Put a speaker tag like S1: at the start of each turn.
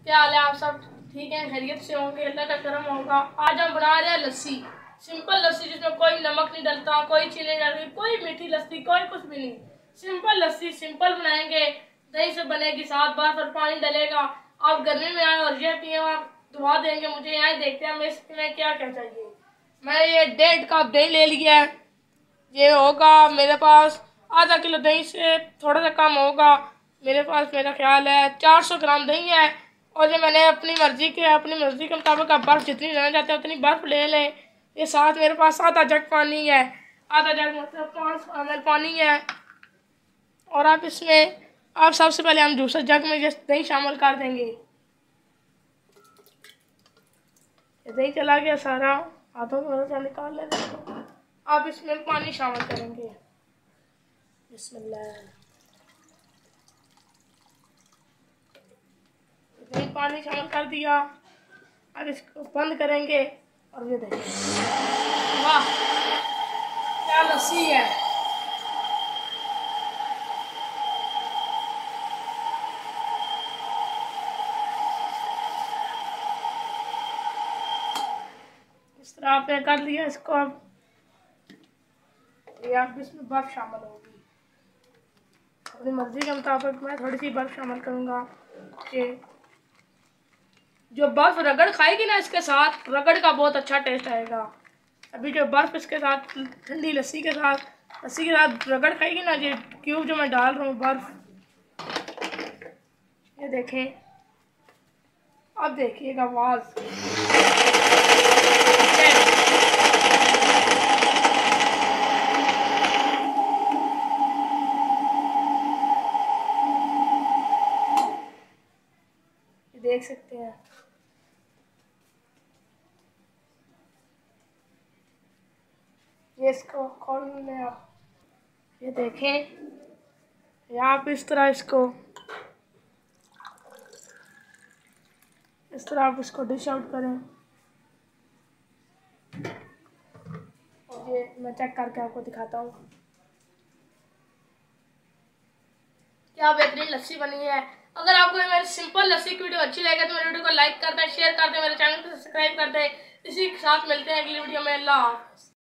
S1: क्या हाल है? आप सब ठीक हैं, खैरियत से होंगे, अल्लाह का करम होगा। आज हम बना रहे हैं लस्सी, सिंपल लस्सी जिसमें कोई नमक नहीं डलता, कोई चीनी नहीं डलती, कोई मीठी लस्सी, कोई कुछ भी नहीं। सिंपल लस्सी सिंपल बनाएंगे, दही से बनेगी, साथ बर्फ और पानी डलेगा। आप गर्मी में आए और ये पिए, आप दुआ देंगे मुझे। यहाँ देखते हैं हमें इसमें क्या क्या चाहिए। मैं ये 1.5 कप दही ले लिया है। ये होगा मेरे पास आधा किलो, दही से थोड़ा सा कम होगा। मेरे पास मेरा ख्याल है 400 ग्राम दही है। और ये मैंने अपनी मर्जी के मुताबिक आप बर्फ़ जितनी लेना चाहते हैं उतनी बर्फ़ ले लें। ये साथ मेरे पास आधा जग पानी है, आधा जग मतलब 500 ml पानी है। और आप इसमें सबसे पहले हम दूसरे जग में ये दही शामिल कर देंगे। ये दही चला गया सारा, हाथों में थोड़ा सा निकाल लेंगे। आप इसमें पानी शामिल करेंगे। बिस्मिल्लाह। दही पानी शामिल कर दिया। अब इसको बंद करेंगे और ये देखिए, वाह क्या लस्सी है। इस तरह आपने कर लिया इसको। अब ये आप इसमें बर्फ शामिल होगी। अपनी मर्जी के मुताबिक मैं थोड़ी सी बर्फ शामिल करूँगा कि जो बर्फ रगड़ खाएगी ना, इसके साथ रगड़ का बहुत अच्छा टेस्ट आएगा। अभी जो बर्फ इसके साथ ठंडी लस्सी के साथ रगड़ खाएगी ना, ये क्यूब जो मैं डाल रहा हूँ बर्फ, ये देखें। अब देखिएगा आवाज, देख सकते हैं। ये इसको खोल लें आप, ये देखें। या आप इस तरह आप इसको डिश आउट करें। और ये मैं चेक करके आपको दिखाता हूँ क्या बेहतरीन लस्सी बनी है। अगर आपको मेरी सिंपल लस्सी की वीडियो अच्छी लगे तो मेरे वीडियो को लाइक कर दें, शेयर कर दें, मेरे चैनल को सब्सक्राइब कर दें। इसी के साथ मिलते हैं अगली वीडियो में। अल्लाह हाफ़िज़।